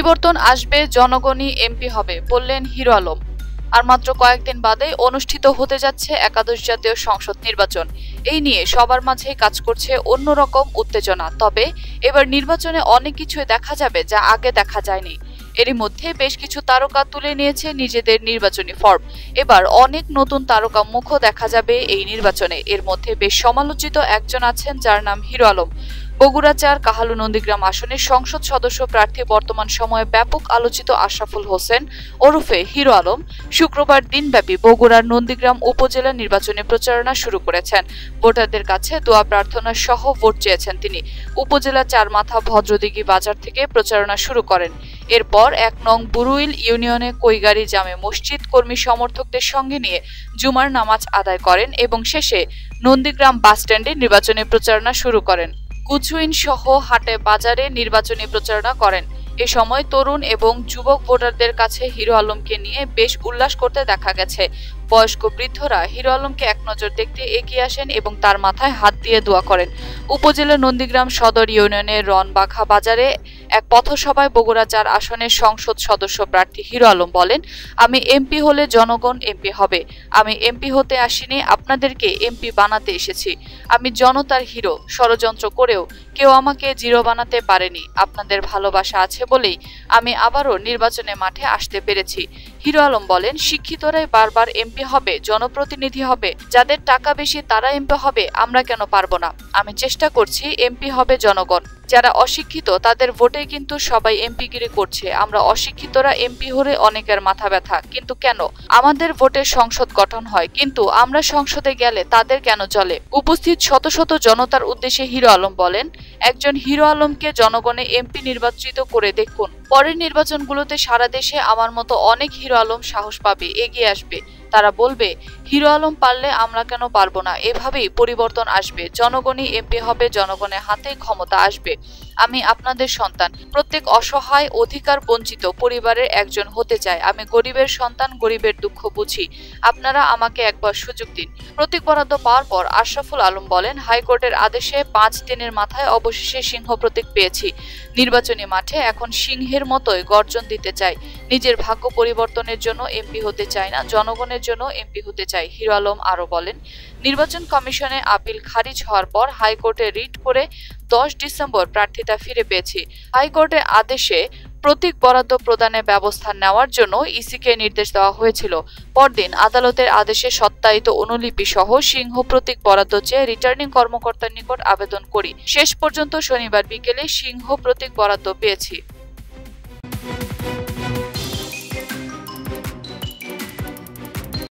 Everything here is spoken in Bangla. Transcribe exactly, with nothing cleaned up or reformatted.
পরিবর্তন আসবে, জনগণই এমপি হবে বললেন হিরো আলম। আর মাত্র কয়েকদিন বাদেই অনুষ্ঠিত হতে যাচ্ছে একাদশ জাতীয় সংসদ নির্বাচন। এই নিয়ে সবার মাঝেই কাজ করছে অন্যরকম উত্তেজনা। তবে এবার নির্বাচনে অনেক কিছুই দেখা যাবে যা আগে দেখা যায়নি। এরই মধ্যে বেশ কিছু তারকা তুলে নিয়েছে নিজেদের নির্বাচনী ফর্ম। এবার অনেক নতুন তারকা মুখও দেখা যাবে এই নির্বাচনে। এর মধ্যে বেশ সমালোচিত একজন আছেন যার নাম হিরো আলম। বগুড়া চার কাহালু নন্দীগ্রাম আসনের সংসদ সদস্য প্রার্থী বর্তমান সময়ে ব্যাপক আলোচিত আশরাফুল হোসেন ওরফে হিরো আলম শুক্রবার দিনব্যাপী বগুড়ার নন্দীগ্রাম উপজেলা নির্বাচনী প্রচারণা শুরু করেছেন। ভোটারদের কাছে দোয়া প্রার্থনা সহ ভোট চেয়েছেন তিনি। উপজেলা চারমাথা ভদ্রদিঘি বাজার থেকে প্রচারণা শুরু করেন। এরপর এক নং বুরুইল ইউনিয়নে কৈগারী জামে মসজিদ কর্মী সমর্থকদের সঙ্গে নিয়ে জুমার নামাজ আদায় করেন এবং শেষে নন্দীগ্রাম বাসস্ট্যান্ডে নির্বাচনী প্রচারণা শুরু করেন। কুচুইন সহ হাটে বাজারে নির্বাচনী প্রচারণা করেন। এ সময় তরুণ এবং যুবক ভোটারদের কাছে হিরো আলমকে নিয়ে বেশ উল্লাস করতে দেখা গেছে। বয়স্ক বৃদ্ধরা হিরো আলমকে এক নজর দেখতে এগিয়ে আসেন এবং তার মাথায় হাত দিয়ে দোয়া করেন। উপজেলা নন্দীগ্রাম সদর ইউনিয়নের রনবাখা বাজারে এক পথসভায় বগুড়া চার আসনের সংসদ সদস্য প্রার্থী হিরো আলম বলেন, আমি এমপি হলে জনগণ এমপি হবে। আমি এমপি হতে আসিনি, আপনাদেরকে এমপি বানাতে এসেছি। আমি জনতার হিরো। ষড়যন্ত্র করেও কেউ আমাকে জিরো বানাতে পারেনি। আপনাদের ভালোবাসা আছে বলেই আমি আবারও নির্বাচনে মাঠে আসতে পেরেছি। হিরো আলম বলেন, শিক্ষিতরাই বারবার এমপি হবে, জনপ্রতিনিধি হবে, যাদের টাকা বেশি তারা এমপি হবে, আমরা কেন পারবো না? আমি চেষ্টা করছি, এমপি হবে জনগণ। যারা অশিক্ষিত তাদের ভোটে কিন্তু সবাই এমপিগিরি করছে। আমরা অশিক্ষিতরা এমপি হলে অনেকের মাথা ব্যথা, কিন্তু কেন? আমাদের ভোটে সংসদ গঠন হয়, কিন্তু আমরা সংসদে গেলে তাদের কেন চলে? উপস্থিত শত শত জনতার উদ্দেশ্যে হিরো আলম বলেন, একজন হিরো আলমকে জনগণে এমপি নির্বাচিত করে দেখুন। পরের নির্বাচনগুলোতে সারা দেশে আমার মতো অনেক হিরো আলম সাহস পাবে, এগিয়ে আসবে। তারা বলবে, হিরো আলম পারলে আমরা কেন পারবো না? এভাবেই পরিবর্তন আসবে। জনগণই এমপি হবে, জনগণের হাতে ক্ষমতা আসবে। আমি আপনাদের সন্তান, প্রত্যেক অসহায় অধিকার বঞ্চিত পরিবারের একজন হতে চাই। আমি গরিবের সন্তান, গরিবের দুঃখ বুঝি। আপনারা আমাকে একবার সুযোগ দিন। প্রতীক বরাদ্দ পাওয়ার পর আশরাফুল আলম বলেন, হাইকোর্টের আদেশে পাঁচ দিনের মাথায় অবশেষে সিংহ প্রতীক পেয়েছি। নির্বাচনী মাঠে এখন সিংহের মতোই গর্জন দিতে চাই। নিজের ভাগ্য পরিবর্তনের জন্য এমপি হতে চাই না, জনগণের জন্য এমপি হতে চাই। হিরো আলম আরো বলেন, নির্বাচন কমিশনে আপিল খারিজ হওয়ার পর হাইকোর্টে রিট করে দশ ডিসেম্বর প্রার্থিতা ফিরে পেয়েছি। হাইকোর্টের আদেশে প্রতীক বরাদ্দ প্রদানের ব্যবস্থা নেওয়ার জন্য ইসিকে নির্দেশ দেওয়া হয়েছিল। পরদিন আদালতের আদেশে সত্যায়িত অনুলিপি সহ সিংহ প্রতীক বরাদ্দ চেয়ে রিটার্নিং কর্মকর্তার নিকট আবেদন করি। শেষ পর্যন্ত শনিবার বিকেলে সিংহ প্রতীক বরাদ্দ পেয়েছি।